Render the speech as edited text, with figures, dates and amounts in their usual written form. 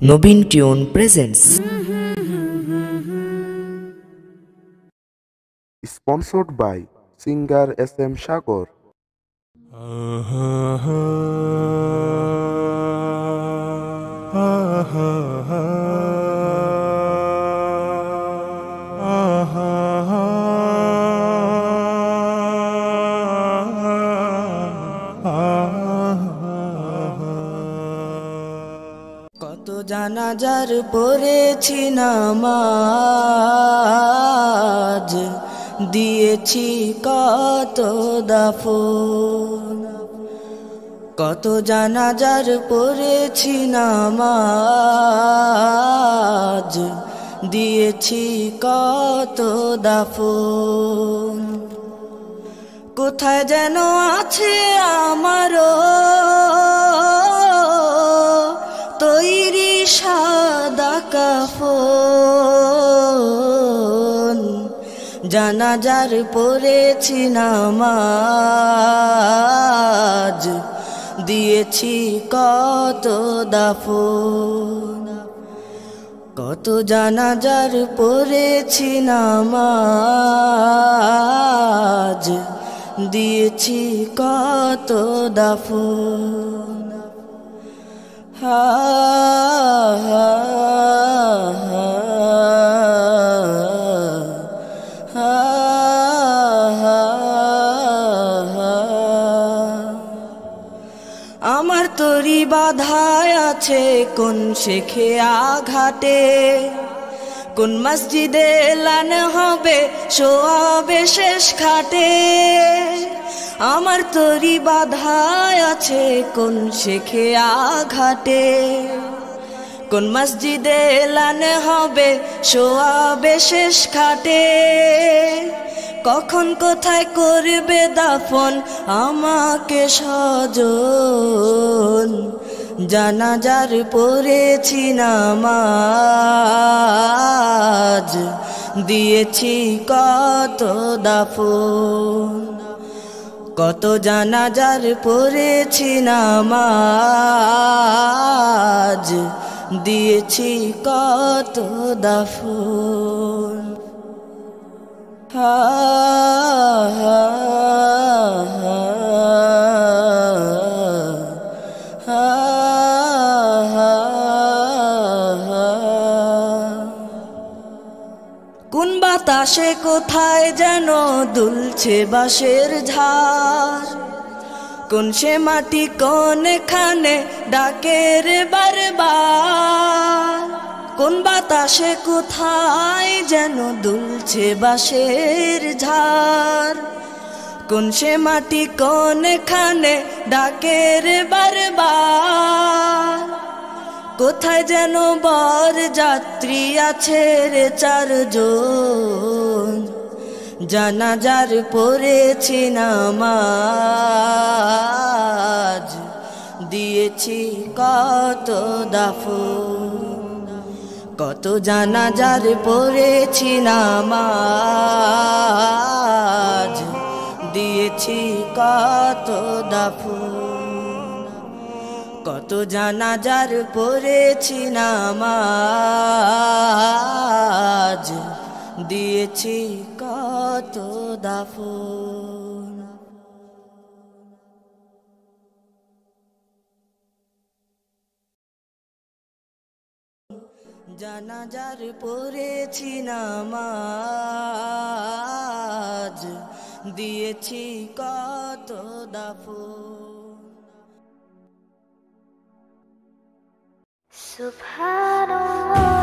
Nabin tune presents. Sponsored by singer SM Shagor. কত জানাজার পড়েছি নামাজ, দিয়েছি কত দাফন। কত জানাজার পড়েছি নামাজ, দিয়েছি কত দাফন। কোথায় যেন আছে আমারও তৈরি সাদা কাফন। জানাজার পড়েছি নামাজ, দিয়েছি কত দাফন। কত জানাজার পড়েছি নামাজ, দিয়েছি কত দাফন। আমার তরি বাধায় আছে কোন শেখে আঘাটে, কোন মসজিদে এলান হবে শোয়াবে শেষ খাটে। আমার তরি বাধায় আছে কোন শেখে আঘাটে, কোন মসজিদে এলান হবে শোয়াবে শেষ খাটে। কখন কোথায় করবে দাফন আমাকে স্বজন, জানাজার পড়েছি নামাজ, দিয়েছি কত দাফন। কত জানাজার পড়েছি নামাজ, দিয়েছি কত দাফন। কোন বাতাসে কোথায় যেন দুলছে বাঁশের ঝাড়, কোন সে মাটি কোনখানে ডাকে রে বারবার। কোন বাতাসে কোথায় যেন দুলছে বাঁশের ঝাড়, কোন সে মাটি কোনখানে ডাকে রে বারবার। কোথায় যেন বর যাত্রী আছে রে চারজন, জানাজার পড়েছি নামাজ, দিয়েছি কত দাফন। কত জানাজার পড়েছি নামাজ, দিয়েছি কত দাফন। কত জানাজার পড়েছি নামাজ, দিয়েছি কত দাফন। জানাজার পড়েছি নামাজ, দিয়েছি কত দাফন। সুবহানাল্লাহ।